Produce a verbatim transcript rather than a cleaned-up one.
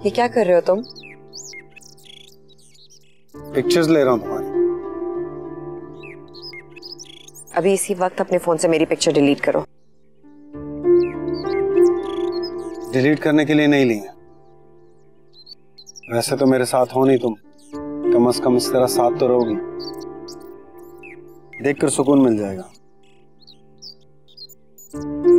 ये क्या कर रहे हो तुम? पिक्चर्स ले रहा हूँ तुम्हारी। अभी इसी वक्त अपने फोन से मेरी पिक्चर डिलीट करो। डिलीट करने के लिए नहीं ली है। वैसे तो मेरे साथ हो नहीं तुम, कम से कम इस तरह साथ तो रहोगी। देखकर सुकून मिल जाएगा।